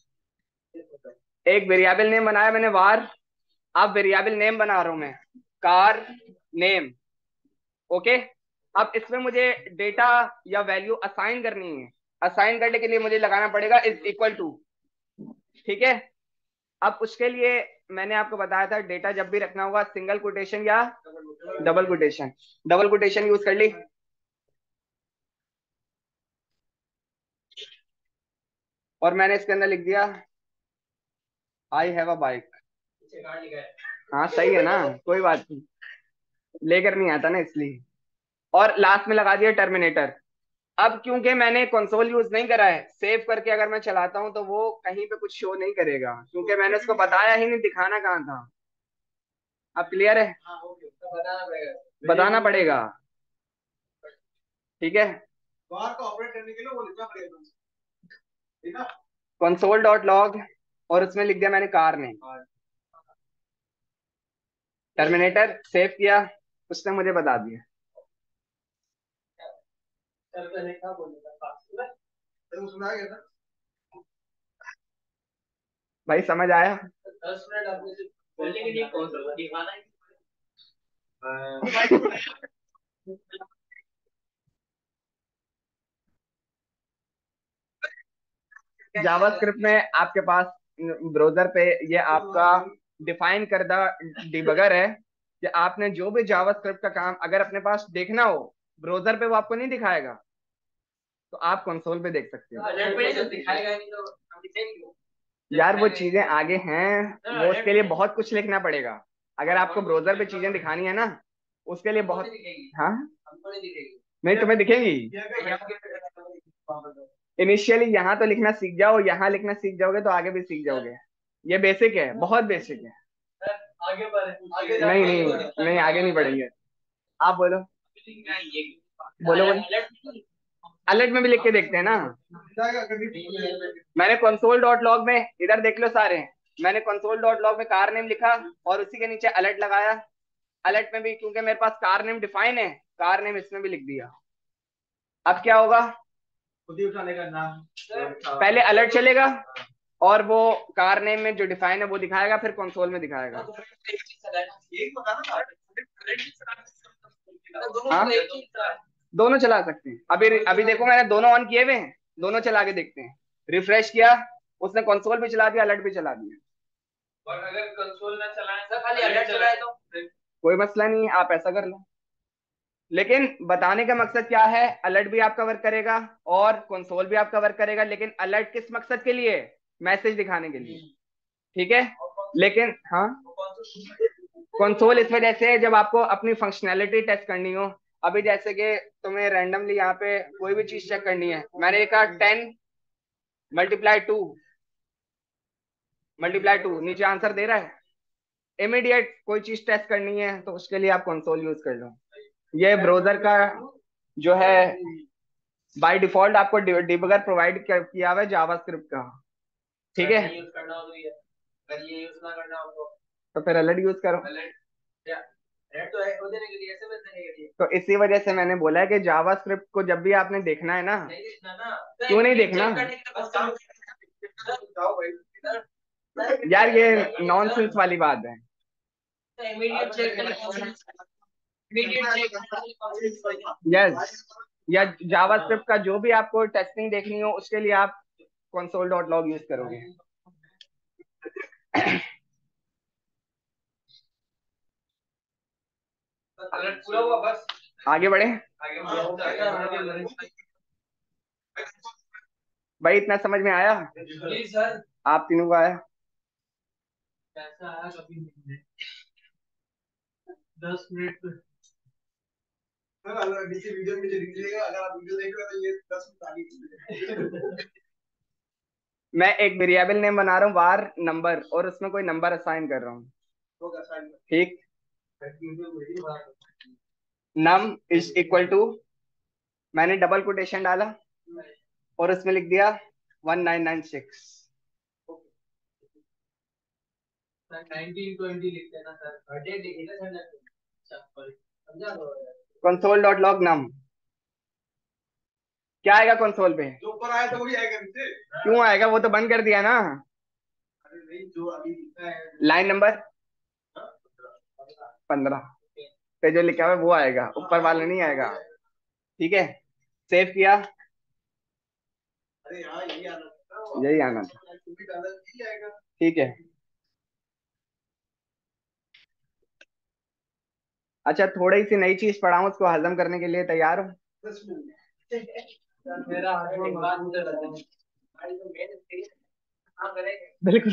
एक वेरिएबल नेम बनाया मैंने वार, अब वेरिएबल नेम बना रहा हूं मैं कार नेम। ओके। अब इसमें मुझे डेटा या वैल्यू असाइन करनी है। असाइन करने के लिए मुझे लगाना पड़ेगा इज इक्वल टू। ठीक है। अब उसके लिए मैंने आपको बताया था डेटा जब भी रखना होगा सिंगल कोटेशन या double quotation. Double quotation use कर ली। और मैंने इसके अंदर लिख दिया आई हैव अ बाइक। हाँ सही है ना, कोई बात नहीं, लेकर नहीं आता ना इसलिए। और लास्ट में लगा दिया टर्मिनेटर। अब क्योंकि मैंने कंसोल यूज नहीं करा है, सेव करके अगर मैं चलाता हूं तो वो कहीं पे कुछ शो नहीं करेगा, क्योंकि मैंने उसको बताया ही नहीं, दिखाना कहाँ था। अब क्लियर है? बताना पड़ेगा। ठीक है। ऑपरेट करने के लिए वो लिखना पड़ेगा, कंसोल डॉट लॉग, और उसमें लिख दिया मैंने कार ने। टर्मिनेटर सेव किया, उसने मुझे बता दिया। भाई समझ आया? 10 मिनट आपने सिर्फ बोलने के लिए कौन सा दिखाना है। जावास्क्रिप्ट में आपके पास ब्राउजर पे ये आपका डिफाइन करदा डिबगर है कि आपने जो भी जावास्क्रिप्ट का काम अगर अपने पास देखना हो ब्राउजर पे, वो आपको नहीं दिखाएगा, तो आप कंसोल पे देख सकते हो। यार वो चीजें आगे हैं, वो उसके लिए बहुत कुछ लिखना पड़ेगा। अगर आपको ब्राउजर पे चीजें दिखानी है ना, उसके लिए बहुत। हाँ, नहीं तुम्हें दिखेंगी। इनिशियली यहाँ तो लिखना सीख जाओ, यहाँ लिखना सीख जाओगे तो आगे भी सीख जाओगे। ये बेसिक है, बहुत बेसिक है। आगे बढ़े, नहीं नहीं नहीं, आगे नहीं बढ़ेंगे। आप बोलो, बोलो बोलो। अलर्ट में भी लिख के देखते हैं ना। मैंने कंसोल डॉट लॉग में, इधर देख लो सारे, मैंने कंसोल डॉट लॉग में कार नेम लिखा और उसी के नीचे अलर्ट लगाया। अलर्ट में भी क्योंकि मेरे पास कार नेम डिफाइन है, कार नेम इसमें भी लिख दिया। अब क्या होगा? खुद ही उठाने का नाम, पहले अलर्ट चलेगा और वो कार नेम में जो डिफाइन है वो दिखाएगा, फिर कंसोल में दिखाएगा। हाँ, दोनों चला सकते हैं। अभी अभी देखो मैंने दोनों ऑन किए हुए हैं, दोनों चला के देखते हैं। रिफ्रेश किया, उसने कंसोल भी चला दिया, अलर्ट भी चला दिया। और अगर कंसोल ना चलाए तो खाली अलर्ट चलाए तो कोई मसला नहीं है, आप ऐसा कर लो। लेकिन बताने का मकसद क्या है, अलर्ट भी आप कवर करेगा और कंसोल भी आप कवर करेगा, लेकिन अलर्ट किस मकसद के लिए, मैसेज दिखाने के लिए, ठीक है। लेकिन हाँ, कंसोल इस वजह से जब आपको अपनी फंक्शनैलिटी टेस्ट करनी हो। अभी जैसे कि तुम्हें रैंडमली यहाँ पे कोई भी चीज चेक करनी है, मैंने कहा 10 × 2 × 2 नीचे आंसर दे रहा है, इमीडिएट कोई चीज टेस्ट करनी है तो उसके लिए आप कंसोल यूज कर लो। ये ब्राउजर का जो है बाय डिफॉल्ट आपको डिबगर प्रोवाइड किया हुआ है जावास्क्रिप्ट का, ठीक है। तो फिर अलर्ट यूज करो। तो इसी वजह से मैंने बोला है कि जावास्क्रिप्ट को जब भी आपने देखना है ना, क्यों नहीं देखना यार, ये नॉनसेंस वाली बात है। यस, या जावास्क्रिप्ट का जो भी आपको टेस्टिंग देखनी हो उसके लिए आप console.log यूज करोगे। पूरा हुआ बस, आगे बढ़े। भाई इतना समझ में आया, आप तीनों को आया? कैसा आया कभी नहीं। 10 मिनट नीचे वीडियो में लिखिएगा, अगर आप वीडियो देख रहे हो तो ये 10 मिनट आगे। मैं एक वेरिएबल नेम बना रहा हूँ वार नंबर, और उसमें कोई नंबर असाइन कर रहा हूँ, ठीक। नम इज इक्वल टू, मैंने डबल कोटेशन डाला और उसमें लिख दिया 1996। 1920 लिखते हैं ना सर, बर्थडे लिखिए ना सर। console.log num क्या आएगा कंसोल पे, जो ऊपर आया था वही आएगा नीचे। क्यों आएगा, वो तो बंद कर दिया ना। अरे नहीं, जो अभी लाइन नंबर 15 पे जो लिखा हुआ है वो आएगा, ऊपर वाला नहीं आएगा, ठीक है। सेव किया, अरे हाँ यही आना था, ठीक है। अच्छा, थोड़ी सी नई चीज पढ़ाऊं, उसको हजम करने के लिए तैयार हो? मेरा बिल्कुल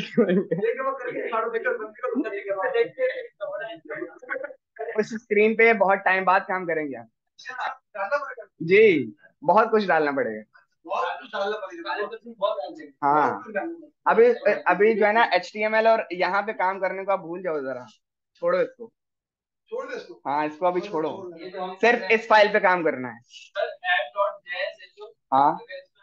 उस स्क्रीन पे बहुत टाइम बाद काम करेंगे आप। जी, बहुत कुछ डालना पड़ेगा। हाँ, अभी अभी जो है ना HTML और यहाँ पे काम करने को आप भूल जाओ जरा, छोड़ो इसको, छोड़ दे इसको, हाँ इसको अभी छोड़ो, सिर्फ इस फाइल पे काम करना है। हाँ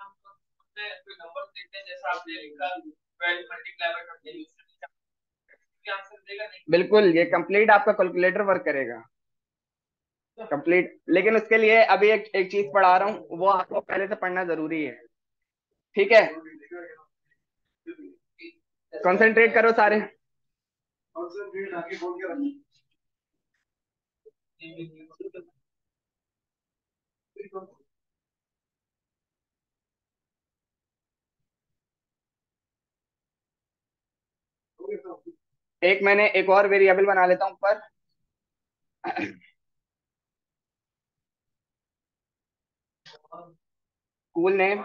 बिल्कुल, ये कंप्लीट आपका कैलकुलेटर वर्क करेगा, कंप्लीट। लेकिन उसके लिए अभी एक चीज पढ़ा रहा हूँ, वो आपको पहले से पढ़ना जरूरी है, ठीक है। कंसंट्रेट करो सारे। एक मैंने एक और वेरिएबल बना लेता हूँ ऊपर, स्कूल नेम,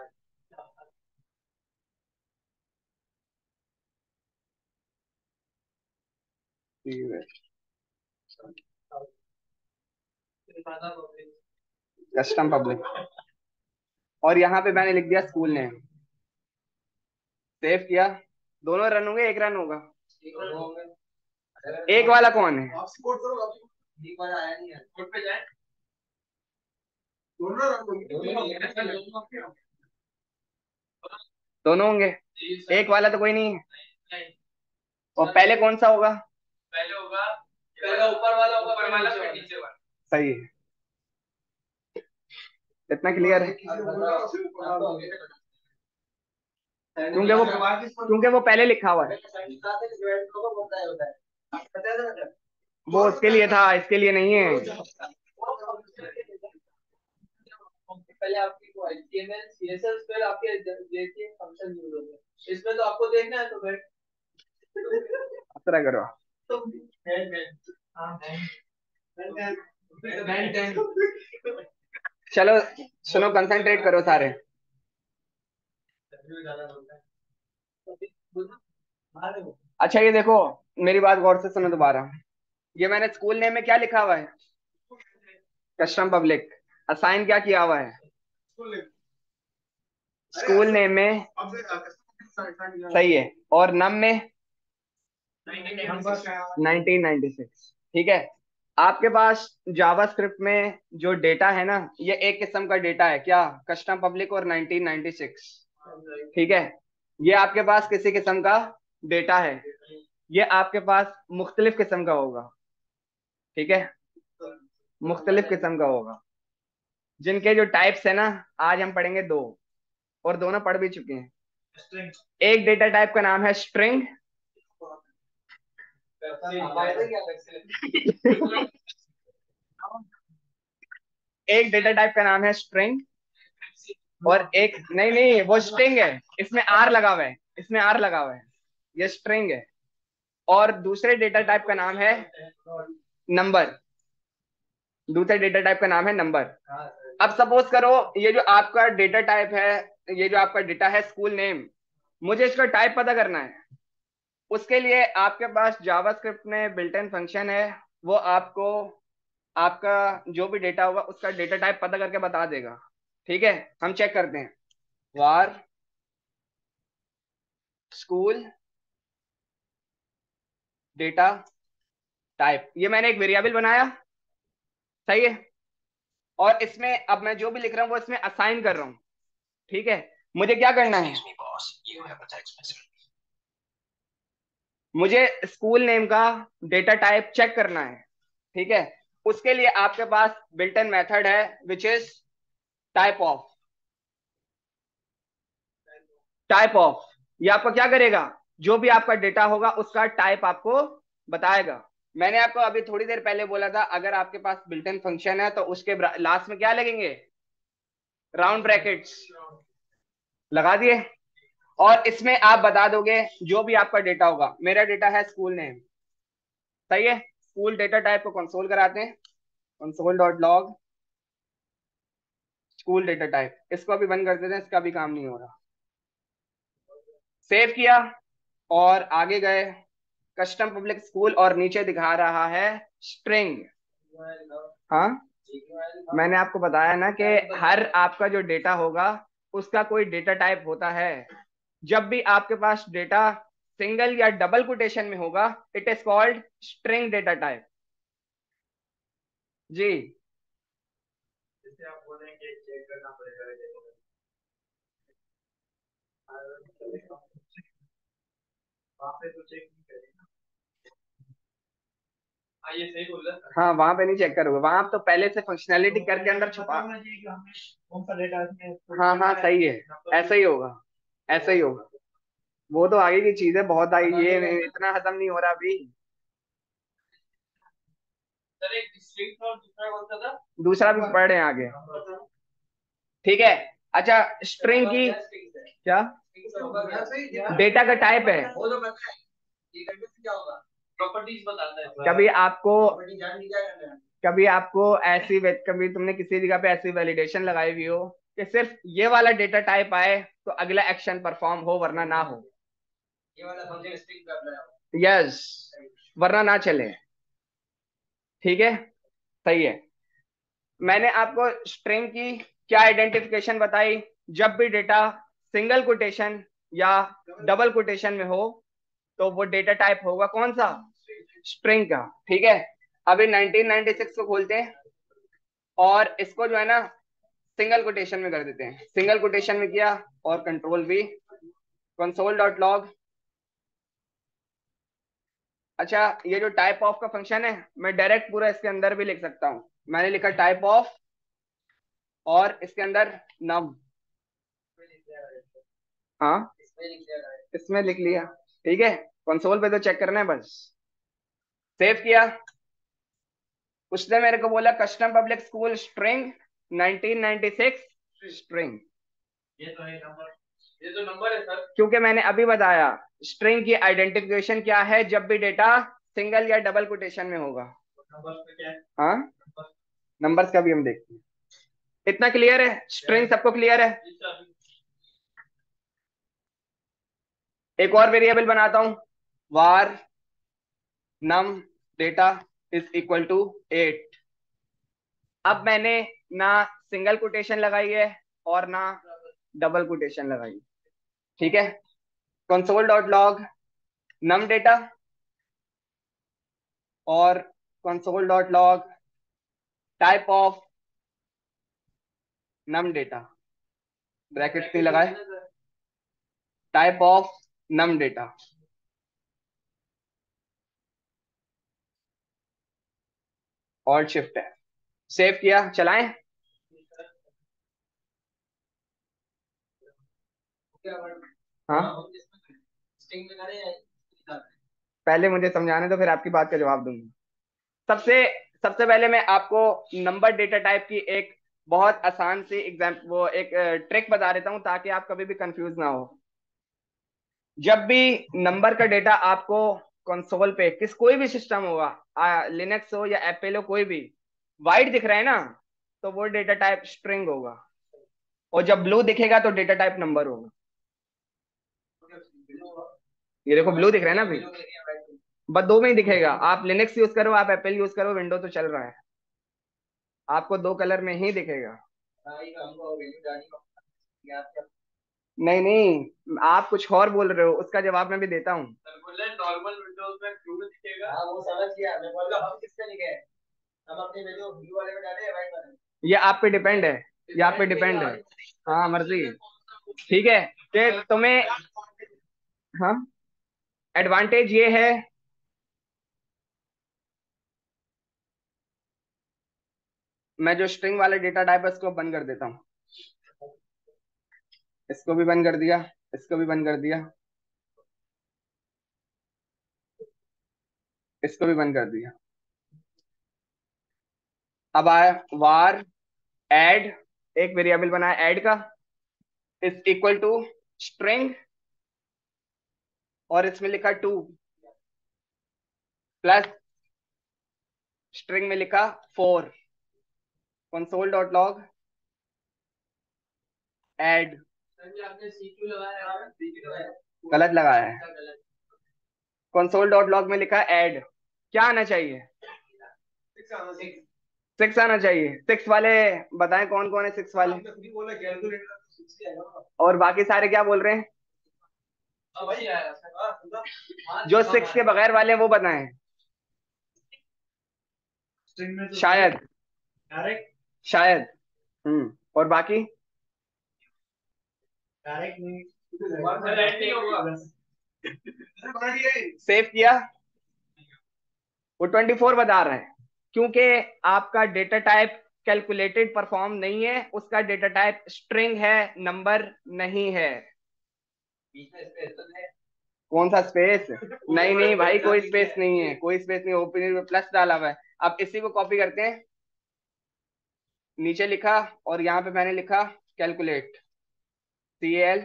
कस्टम पब्लिक, और यहाँ पे मैंने लिख दिया स्कूल नेम। सेव किया, दोनों रन होंगे, एक रन होगा, एक वाला कौन है, दोनों होंगे, एक वाला तो कोई नहीं है। और पहले कौन सा होगा, पहले होगा, पहले ऊपर वाला होगा, ऊपर वाला फिर नीचे वाला, सही है। इतना क्लियर है, क्योंकि वो पहले लिखा हुआ है, वो उसके लिए था, इसके लिए नहीं है। पहले आपकी को HTML CSS फिर आपके जैसे फंक्शन यूज होंगे, इसमें तो आपको देखना है तो फिर तरह करो। चलो सुनो, कंसंट्रेट करो सारे। अच्छा ये देखो, मेरी बात गौर से सुनो दोबारा। ये मैंने स्कूल नेम में क्या लिखा हुआ है? Custom public. असाइन क्या किया हुआ है स्कूल नेम में? सही है। और नम में 1996। ठीक है। आपके पास जावास्क्रिप्ट में जो डेटा है ना, ये एक किस्म का डेटा है क्या? कस्टम पब्लिक और 1996। ठीक है। ये आपके पास किसी किस्म का डेटा है। ये आपके पास मुख्तलिफ किस्म का होगा। ठीक है, मुख्तलिफ किस्म का होगा, जिनके जो टाइप्स है ना, आज हम पढ़ेंगे दो, और दोनों पढ़ भी चुके हैं। एक डेटा टाइप का नाम है स्ट्रिंग। एक डेटा टाइप का नाम है स्ट्रिंग, और एक, नहीं नहीं, वो स्ट्रिंग है, इसमें आर लगा हुआ है, इसमें आर लगा हुआ है, ये स्ट्रिंग है। और दूसरे डेटा टाइप का नाम है नंबर। दूसरे डेटा टाइप का नाम है नंबर। अब सपोज करो, ये जो आपका डेटा टाइप है, ये जो आपका डेटा है स्कूल नेम, मुझे इसका टाइप पता करना है। उसके लिए आपके पास जावास्क्रिप्ट में बिल्ट इन फंक्शन है, वो आपको आपका जो भी डेटा होगा उसका डेटा टाइप पता करके बता देगा। ठीक है, हम चेक करते हैं। वार स्कूल डेटा टाइप, ये मैंने एक वेरिएबल बनाया। सही है। और इसमें अब मैं जो भी लिख रहा हूँ वो इसमें असाइन कर रहा हूँ। ठीक है। मुझे क्या करना है? मुझे स्कूल नेम का डेटा टाइप चेक करना है। ठीक है। उसके लिए आपके पास बिल्ट इन मेथड है, which is type of. Type of, ये आपको क्या करेगा? जो भी आपका डेटा होगा उसका टाइप आपको बताएगा। मैंने आपको अभी थोड़ी देर पहले बोला था, अगर आपके पास बिल्ट इन फंक्शन है तो उसके लास्ट में क्या लगेंगे? राउंड ब्रैकेट्स लगा दिए। और इसमें आप बता दोगे जो भी आपका डेटा होगा। मेरा डेटा है स्कूल नेम। सही है। स्कूल डेटा टाइप को कंसोल कराते हैं, console dot log school data type. इसको अभी बंद कर देते हैं, इसका भी काम नहीं हो रहा। सेव किया और आगे गए, कस्टम पब्लिक स्कूल, और नीचे दिखा रहा है स्ट्रिंग। हाँ, मैंने आपको बताया ना कि हर आपका जो डेटा होगा उसका कोई डेटा टाइप होता है। जब भी आपके पास डेटा सिंगल या डबल कोटेशन में होगा, it is called string data type. जी। हाँ, वहां पे नहीं चेक करोगे, वहां आप तो पहले से फंक्शनैलिटी करके अंदर छुपा। हाँ हाँ, सही है, ऐसा ही होगा, ऐसा ही होगा। वो तो आगे की चीज है, बहुत आगे, ये इतना खत्म नहीं हो रहा अभी। दूसरा भी पढ़ रहे हैं आगे। ठीक है। अच्छा, स्ट्रिंग की क्या डेटा का टाइप है? कभी आपको कभी आपको ऐसी कभी तुमने किसी जगह पे ऐसी वैलिडेशन लगाई हुई हो कि सिर्फ ये वाला डेटा टाइप आए तो अगला एक्शन परफॉर्म हो, वरना ना हो? यस, वरना ना चले। ठीक है, सही है। मैंने आपको स्ट्रिंग की क्या आइडेंटिफिकेशन बताई? जब भी डेटा सिंगल कोटेशन या डबल कोटेशन में हो तो वो डेटा टाइप होगा कौन सा? स्ट्रिंग का। ठीक है। अभी 1996 को खोलते हैं और इसको जो है ना सिंगल कोटेशन में कर देते हैं। सिंगल कोटेशन में किया और control V, console dot log. अच्छा, ये जो टाइप ऑफ का फंक्शन है, मैं डायरेक्ट पूरा इसके अंदर भी लिख सकता हूँ। मैंने लिखा टाइप ऑफ और इसके अंदर नम। हाँ, इसमें लिख लिया। ठीक है, कंसोल पे तो चेक करना है बस। सेव किया। उसने मेरे को बोला custom public school string 1996 string. ये तो नंबर है सर, क्योंकि मैंने अभी बताया स्ट्रिंग की आइडेंटिफिकेशन क्या है, जब भी डेटा सिंगल या डबल कोटेशन में होगा। हाँ, नंबर्स का भी हम देखते हैं। इतना क्लियर है? स्ट्रिंग सबको क्लियर है? एक और वेरिएबल बनाता हूं, var num data is equal to 8। अब मैंने ना सिंगल कोटेशन लगाई है और ना डबल कोटेशन लगाई। ठीक है, console dot log num data और console dot log type of num data, bracket नहीं लगाए, टाइप ऑफ नम डेटा। और शिफ्ट है, सेव किया, चलाएं। हाँ, पहले मुझे समझाने दो, फिर आपकी बात का जवाब दूंगा। सबसे सबसे पहले मैं आपको नंबर डेटा टाइप की एक बहुत आसान सी वो एक ट्रिक बता देता हूं, ताकि आप कभी भी कंफ्यूज ना हो। जब भी नंबर का डेटा आपको कंसोल पे, कोई भी सिस्टम होगा, लिनक्स हो या एप्पल हो, कोई भी वाइट दिख रहा है ना, तो वो डेटा टाइप स्ट्रिंग होगा। और जब ब्लू दिखेगा तो डेटा टाइप नंबर होगा। ये देखो ब्लू दिख रहा है ना अभी, बस दो में ही दिखेगा। आप लिनक्स यूज करो, आप एप्पल यूज करो, विंडो तो चल रहा है, आपको दो कलर में ही दिखेगा। नहीं नहीं, आप कुछ और बोल रहे हो, उसका जवाब मैं भी देता हूँ। नॉर्मल विंडोज में ब्लू में दिखेगा। हाँ वो समझ गया, मैं बोल रहा हूँ हम किससे लिखे हैं, हम अपने वीडियो ब्लू वाले में डाले या व्हाइट वाले। ये आप पे डिपेंड है, ये आप पे डिपेंड है। हाँ मर्जी। ठीक है, कि तुम्हें, हाँ, एडवांटेज ये है। मैं जो स्ट्रिंग वाला डेटा टाइप है उसको बंद कर देता हूँ, इसको भी बंद कर दिया, इसको भी बंद कर दिया, इसको भी बंद कर दिया। अब आया वार एड, एक वेरिएबल बनाया ऐड का, इज इक्वल टू स्ट्रिंग, और इसमें लिखा 2 प्लस स्ट्रिंग में लिखा 4। कंसोल डॉट लॉग एड, गलत लगाया है, कंसोल डॉट लॉग में लिखा ऐड। क्या आना चाहिए? 6 आना चाहिए। 6 वाले बताएं कौन कौन है 6 वाले, और बाकी सारे क्या बोल रहे हैं? जो 6 के बगैर वाले वो बताएं। शायद, शायद। और बाकी सेव किया, वो 24 बता रहा है, क्योंकि आपका डेटा टाइप कैलकुलेटेड परफॉर्म नहीं है, उसका डेटा टाइप स्ट्रिंग है, नंबर नहीं है। कौन सा स्पेस? नहीं नहीं भाई, कोई स्पेस नहीं है, कोई स्पेस नहीं, ओपन में प्लस डाला हुआ है। अब इसी को कॉपी करते हैं, नीचे लिखा, और यहाँ पे मैंने लिखा कैलकुलेट, CL,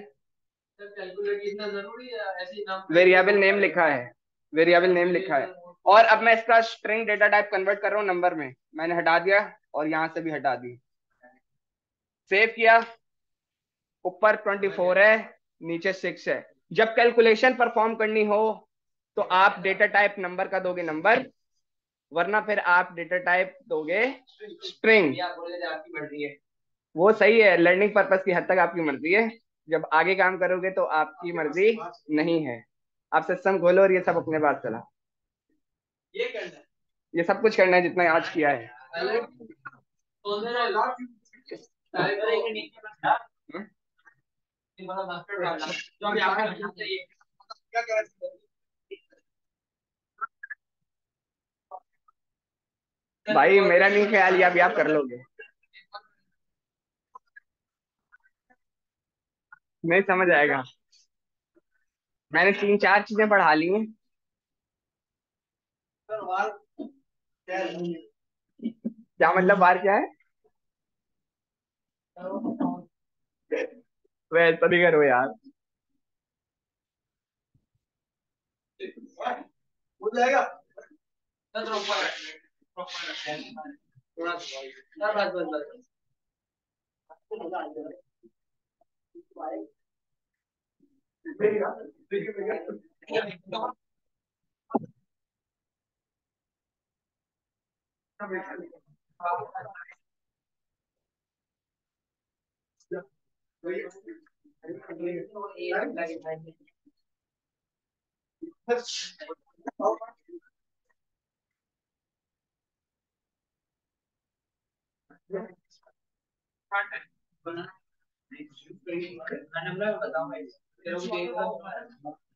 वेरिएबल नेम लिखा है, वेरिएबल नेम लिखा है। और अब मैं इसका स्ट्रिंग डेटा टाइप कन्वर्ट कर रहा हूँ नंबर में, मैंने हटा दिया और यहाँ से भी हटा दी। सेव किया, ऊपर 24 है, नीचे 6 है। जब कैलकुलेशन परफॉर्म करनी हो तो आप डेटा टाइप नंबर का दोगे नंबर, वरना फिर आप डेटा टाइप दोगे स्ट्रिंग। वो सही है, लर्निंग पर्पस की हद तक आपकी मर्जी है, जब आगे काम करोगे तो आपकी मर्जी नहीं है। आप सिस्टम खोलो और ये सब अपने पास चला, ये सब कुछ करना है जितना आज किया है। भाई मेरा नहीं ख्याल, ये अभी आप कर लोगे, नहीं समझ आएगा। मैंने 3 4 चीजें पढ़ा ली हैं। क्या मतलब बार क्या है? वैसा नहीं करो यार। हो जाएगा। बताओ